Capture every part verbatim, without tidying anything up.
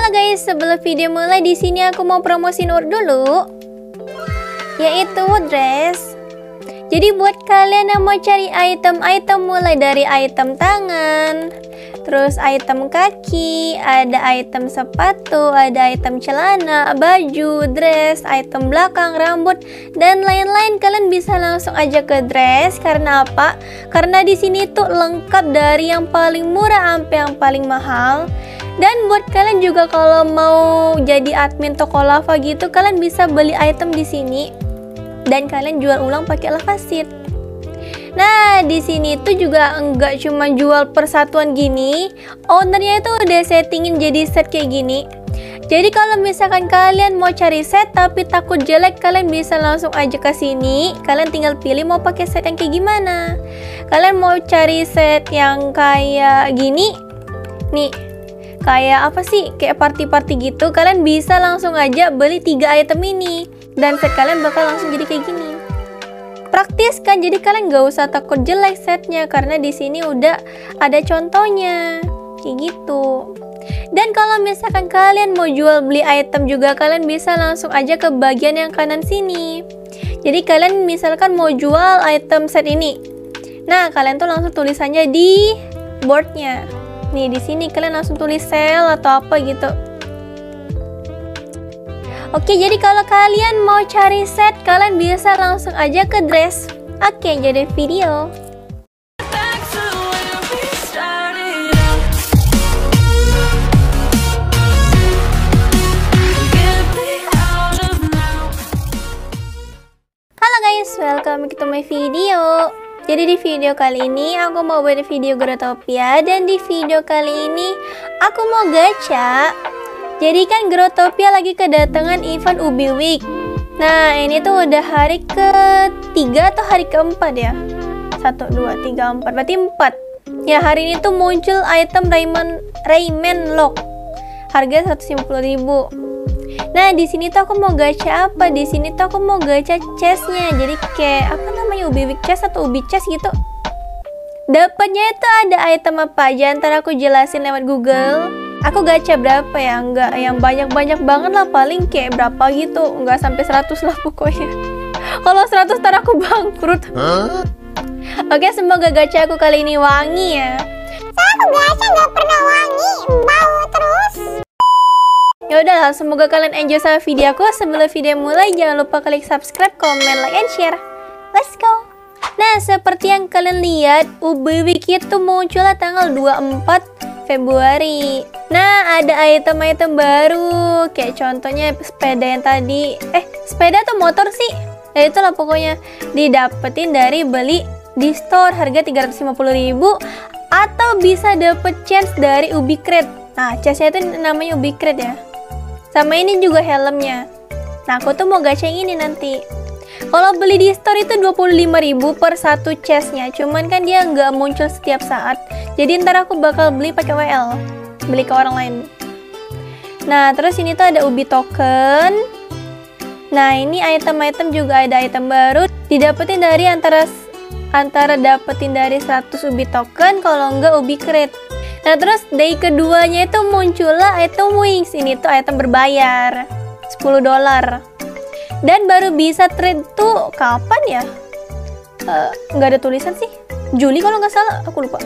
Halo guys, sebelum video mulai di sini aku mau promosiin word dulu, yaitu dress. Jadi buat kalian yang mau cari item-item mulai dari item tangan, terus item kaki, ada item sepatu, ada item celana, baju, dress, item belakang, rambut, dan lain-lain, kalian bisa langsung aja ke dress. Karena apa? Karena di sini tuh lengkap dari yang paling murah sampai yang paling mahal. Dan buat kalian juga kalau mau jadi admin toko lava gitu, kalian bisa beli item di sini dan kalian jual ulang pakai lavasit. Nah, di sini tuh juga enggak cuma jual persatuan gini, ownernya itu udah settingin jadi set kayak gini. Jadi kalau misalkan kalian mau cari set tapi takut jelek, kalian bisa langsung aja ke sini. Kalian tinggal pilih mau pakai set yang kayak gimana. Kalian mau cari set yang kayak gini, nih, kayak apa sih, kayak party-party gitu, kalian bisa langsung aja beli tiga item ini dan set kalian bakal langsung jadi kayak gini. Praktis kan, jadi kalian gak usah takut jelek setnya karena di sini udah ada contohnya kayak gitu. Dan kalau misalkan kalian mau jual beli item juga, kalian bisa langsung aja ke bagian yang kanan sini. Jadi kalian misalkan mau jual item set ini, nah kalian tuh langsung tulisannya di boardnya. Nih di sini kalian langsung tulis sale atau apa gitu. Oke, jadi kalau kalian mau cari set, kalian bisa langsung aja ke dress. Oke, jadi video. Halo guys, welcome to my video. Jadi di video kali ini aku mau buat video Growtopia, dan di video kali ini aku mau gacha. Jadi kan Growtopia lagi kedatangan event Ubi Week. Nah ini tuh udah hari ketiga atau hari keempat ya. Satu, dua, tiga, empat. Berarti empat. Ya hari ini tuh muncul item Rayman, Rayman Lock. Harga seratus lima puluh ribu. Nah di sini tuh aku mau gacha apa? Di sini tuh aku mau gacha chestnya. Jadi kayak apa namanya, Ubi Week chest atau Ubi chest gitu. Dapatnya itu ada item apa aja, ntar aku jelasin lewat Google. Aku gacha berapa ya, enggak yang banyak-banyak banget lah, paling kayak berapa gitu, enggak sampai seratus lah pokoknya. Kalau seratus ntar aku bangkrut. Huh? Oke, semoga gacha aku kali ini wangi ya. Saya aku gacha nggak pernah wangi, bau terus. Ya udahlah, semoga kalian enjoy sama video aku. Sebelum video mulai, jangan lupa klik subscribe, comment, like, and share. Let's go. Nah, seperti yang kalian lihat, Ubi Week itu munculnya tanggal dua puluh empat Februari. Nah, ada item-item baru, kayak contohnya sepeda yang tadi. Eh, sepeda atau motor sih? Ya itulah pokoknya, didapetin dari beli di store harga tiga ratus lima puluh ribu, atau bisa dapet chance dari Ubi Crate. Nah, chance-nya itu namanya Ubi Crate ya. Sama ini juga helmnya. Nah, aku tuh mau gacha yang ini nanti. Kalau beli di store itu dua puluh lima ribu per satu chestnya, cuman kan dia nggak muncul setiap saat. Jadi ntar aku bakal beli pakai W L, beli ke orang lain. Nah terus ini tuh ada Ubi token. Nah ini item-item juga ada item baru, didapetin dari antara antara dapetin dari seratus Ubi token, kalau enggak Ubi Crate. Nah terus day keduanya itu muncullah item wings. Ini tuh item berbayar sepuluh dolar. Dan baru bisa trade tuh kapan ya? Uh, nggak ada tulisan sih. Juli kalau nggak salah, aku lupa.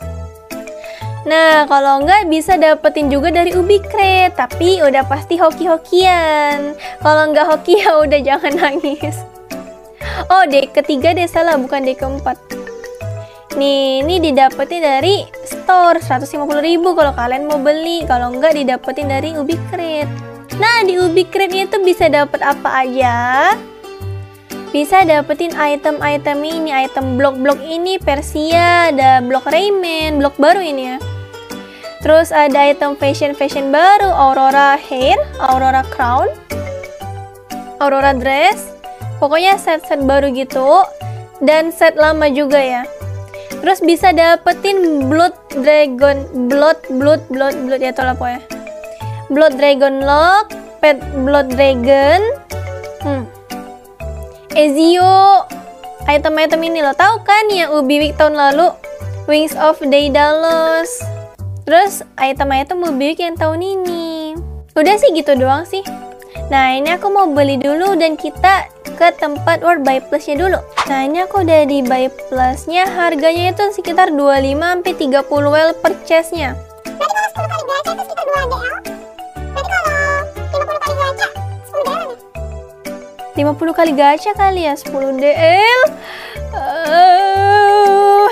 Nah, kalau nggak bisa dapetin juga dari Ubi Crate, tapi udah pasti hoki-hokian. Kalau nggak hoki ya udah jangan nangis. Oh, day ketiga deh, salah, bukan day keempat. Nih, ini didapetin dari store seratus lima puluh ribu kalau kalian mau beli. Kalau nggak didapetin dari Ubi Crate. Nah, di Ubi Crate itu bisa dapat apa aja? Bisa dapetin item-item ini, item blok-blok ini, Persia, ada blok Rayman, blok baru ini ya. Terus ada item fashion-fashion baru, Aurora Hair, Aurora Crown, Aurora Dress. Pokoknya set-set baru gitu, dan set lama juga ya. Terus bisa dapetin Blood Dragon, Blood, Blood, Blood, Blood ya tolong pokoknya. Blood Dragon Lock, Pet Blood Dragon, hmm. Ezio, item-item ini lo tahu kan yang Ubi Week tahun lalu, Wings of Daedalus. Terus item-item Ubi Week yang tahun ini, Udah sih gitu doang sih. Nah ini aku mau beli dulu dan kita ke tempat World Buy Plus-nya dulu. Nah ini aku udah di Buy Plus-nya, harganya itu sekitar dua puluh lima sampai tiga puluh W per chest-nya. lima puluh kali gacha kali ya, sepuluh D L. Uh...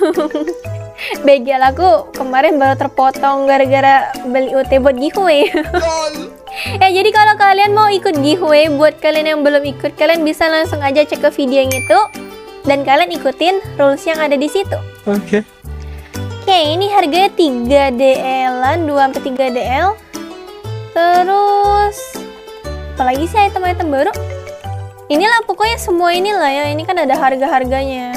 B G L aku kemarin baru terpotong gara-gara beli U T buat giveaway. Ya jadi kalau kalian mau ikut giveaway, buat kalian yang belum ikut, kalian bisa langsung aja cek ke video yang itu dan kalian ikutin rules yang ada di situ. Oke. Okay. Oke, ini harganya tiga D L-an, dua sampai tiga D L. Terus apalagi sih item-item baru? Inilah pokoknya semua inilah ya. Ini kan ada harga-harganya.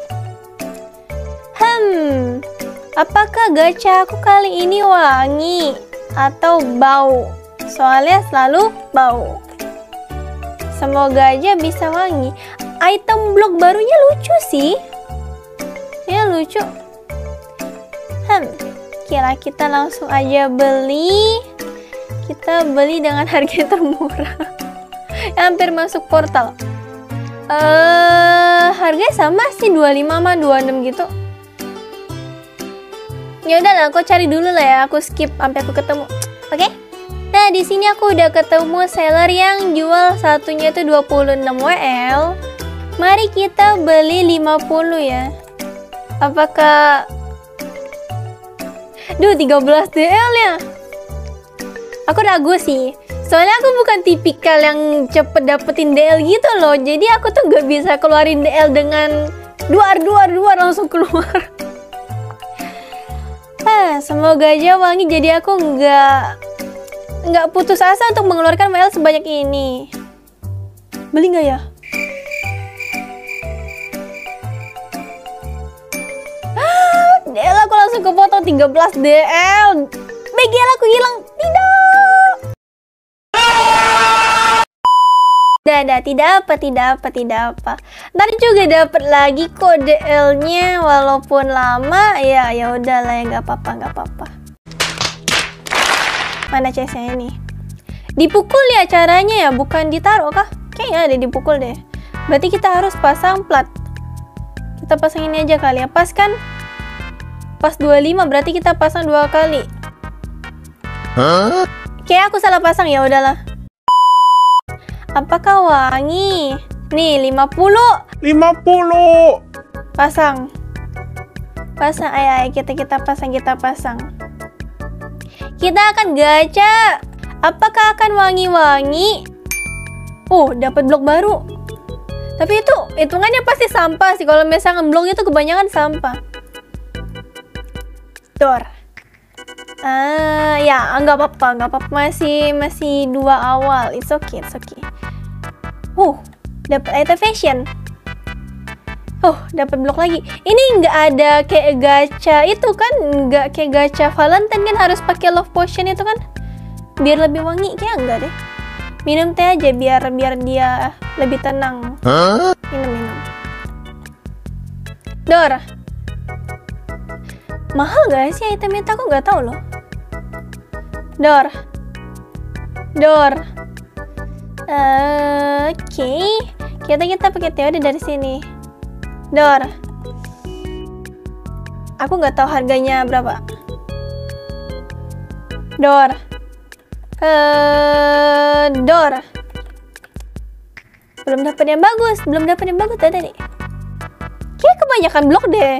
Hmm, apakah gacha aku kali ini wangi atau bau? Soalnya selalu bau. Semoga aja bisa wangi. Item blok barunya lucu sih. Ya lucu. Hmm, kira kita langsung aja beli. Kita beli dengan harga termurah. Hampir masuk portal. Eh, uh, harganya sama sih, dua puluh lima sama dua puluh enam gitu. Ya udahlah, aku cari dulu lah ya. Aku skip sampai aku ketemu. Oke? Okay? Nah, di sini aku udah ketemu seller yang jual satunya itu dua puluh enam W L. Mari kita beli lima puluh ya. Apakah Duh, tiga belas D L ya. Aku ragu sih. Soalnya aku bukan tipikal yang cepet dapetin D L gitu loh. Jadi aku tuh gak bisa keluarin D L dengan duar duar duar langsung keluar. Ah, semoga aja wangi jadi aku nggak nggak putus asa untuk mengeluarkan W L sebanyak ini. Beli nggak ya? Ah, D L aku langsung kepotong tiga belas D L. B G L aku hilang. Tidak. Dadah, tidak apa, tidak apa, tidak apa. Ntar juga dapat lagi kok D L-nya walaupun lama. Ya, ya udahlah ya, nggak apa-apa, nggak apa-apa. Mana chestnya ini? Dipukul ya caranya ya, bukan ditaruh kah? Kayaknya ada dipukul deh. Berarti kita harus pasang plat. Kita pasang ini aja kali ya. Pas kan? Pas dua puluh lima, berarti kita pasang dua kali. Huh? Kayak aku salah pasang, ya udahlah. Apakah wangi? Nih, lima puluh. lima puluh. Pasang. Pasang, ayo, ayo kita kita pasang, kita pasang. Kita akan gacha. Apakah akan wangi-wangi? Oh, dapat blok baru. Tapi itu hitungannya pasti sampah sih. Kalau misalnya blok itu kebanyakan sampah. Dor. Ah, ya, nggak apa-apa, nggak apa-apa. Masih masih dua awal. It's okay, it's okay. Uh, dapat item fashion. Oh, dapat blok lagi. Ini nggak ada kayak gacha itu kan, nggak kayak gacha Valentine kan harus pakai love potion itu kan, biar lebih wangi. Kayak enggak deh. Minum teh aja biar biar dia lebih tenang. Huh? Minum minum. Dor. Mahal gak sih item itu? Aku nggak tahu loh. Dor. Dor. Uh, Oke, okay. kita kita pakai teori dari sini. Dor. Aku nggak tahu harganya berapa. Dor. Uh, Dor. Belum dapat yang bagus, belum dapat yang bagus tadi. Kayak kebanyakan blok deh.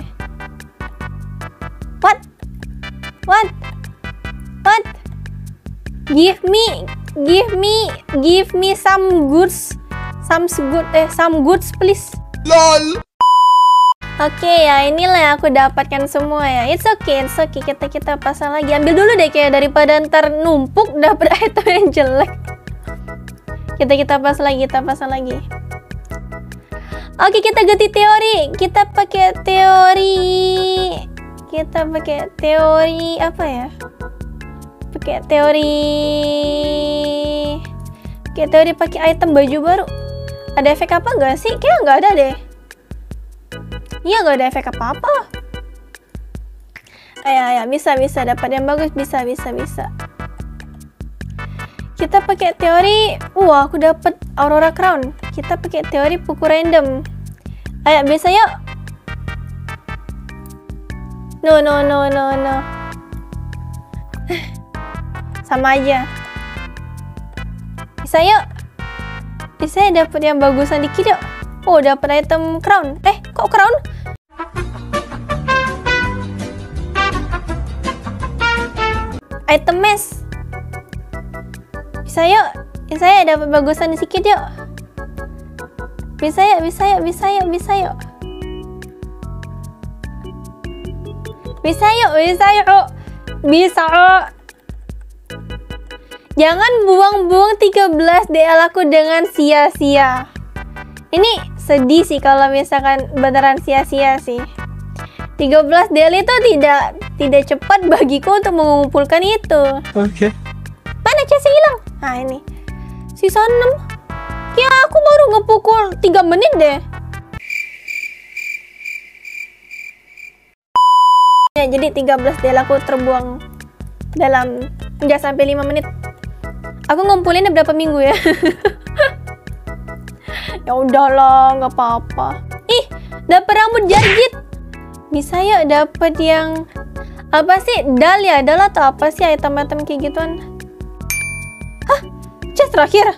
What? What? What? Give me, give me, give me some goods, some good, eh, some goods please. Lol. Oke okay, ya, inilah yang aku dapatkan semua ya. It's okay, it's okay. Kita kita pasang lagi. Ambil dulu deh kayak daripada ntar numpuk dapet item yang jelek. Kita kita pasang lagi, kita pasang lagi. Oke, okay, kita ganti teori. Kita pakai teori. Kita pakai teori apa ya? Pakai teori. Pakai teori pakai item baju baru. Ada efek apa enggak sih? Kayaknya nggak ada deh. Iya, nggak ada efek apa-apa. Ayo, ayo, bisa, bisa. Dapat yang bagus, bisa, bisa, bisa. Kita pakai teori. Wah, aku dapat Aurora Crown. Kita pakai teori pukul random. Ayo, bisa yuk. No, no, no, no, no. Sama aja. Bisa yuk. Bisa ya dapat yang bagusan dikit yuk. Oh, dapat item crown. Eh, kok crown? Item mesh. Bisa yuk. Bisa ya dapat bagusan sedikit yuk. Bisa yuk, bisa yuk, bisa yuk, bisa yuk. Bisa yuk, bisa yuk. Bisa yuk. Jangan buang-buang tiga belas D L aku dengan sia-sia. Ini sedih sih kalau misalkan beneran sia-sia sih. tiga belas D L itu tidak tidak cepat bagiku untuk mengumpulkan itu. Oke. Okay. Mana chestnya hilang? Nah ini. Sisa enam. Ya aku baru ngepukul tiga menit deh. Ya jadi tiga belas D L aku terbuang dalam nggak sampai lima menit. Aku ngumpulinnya berapa minggu ya? Ya udahlah, nggak apa-apa. Ih, dapat rambut jarjit. Bisa ya dapat yang apa sih? Dal ya, dal atau apa sih item-item kayak gituan? Hah? Chest terakhir.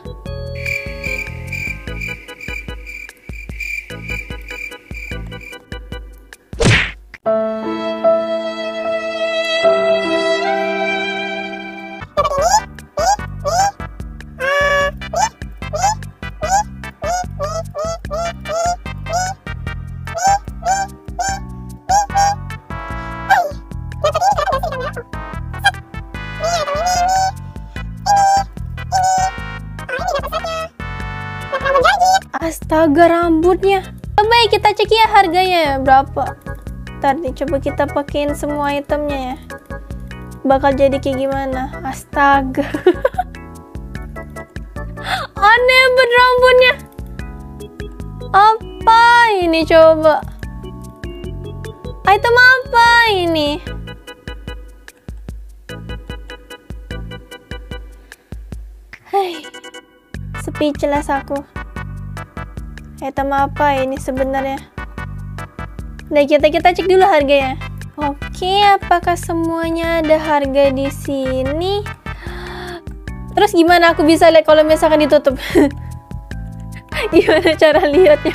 Astaga, rambutnya. Coba ya kita cek ya harganya ya, berapa. Ntar nih, coba kita pakein semua itemnya ya. Bakal jadi kayak gimana? Astaga. Aneh banget rambutnya. Apa ini coba? Item apa ini? Hei, speechless aku. Item apa ini sebenarnya? Nah, kita kita cek dulu harganya. Oke, apakah semuanya ada harga di sini? Terus gimana aku bisa lihat kalau misalkan ditutup? Gimana cara lihatnya?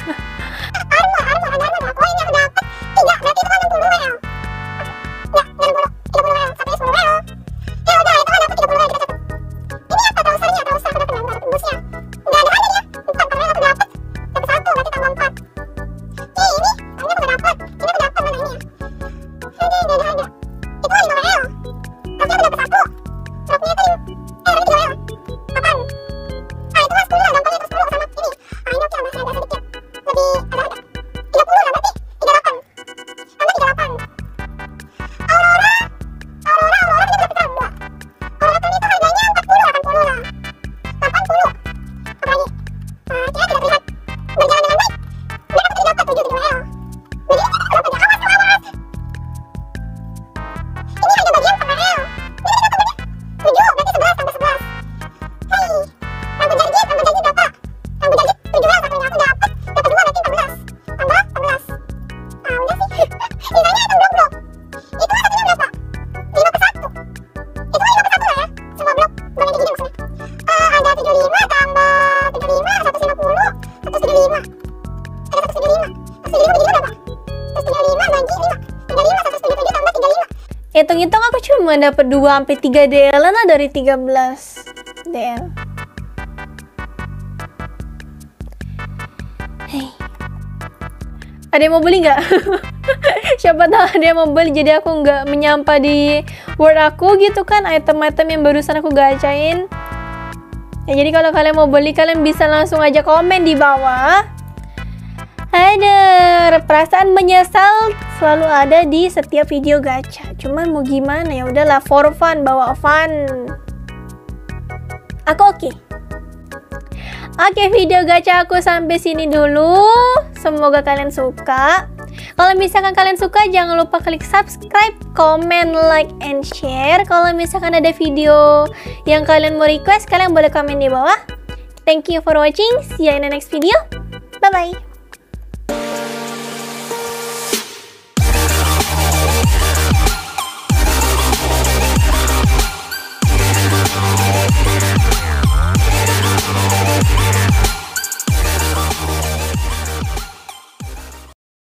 Hitung-hitung aku cuma dapat dua sampai tiga D L lah dari tiga belas D L. Hey. Ada yang mau beli nggak? Siapa tahu ada yang mau beli, jadi aku nggak menyampah di word aku gitu kan, item-item yang barusan aku gacain. Ya, jadi kalau kalian mau beli, kalian bisa langsung aja komen di bawah. Ada perasaan menyesal selalu ada di setiap video gacha. Cuman mau gimana, ya udahlah, for fun, bawa fun. Aku oke. Okay. Oke, okay, video gacha aku sampai sini dulu. Semoga kalian suka. Kalau misalkan kalian suka, jangan lupa klik subscribe, comment, like, and share. Kalau misalkan ada video yang kalian mau request, kalian boleh komen di bawah. Thank you for watching. See you in the next video. Bye-bye.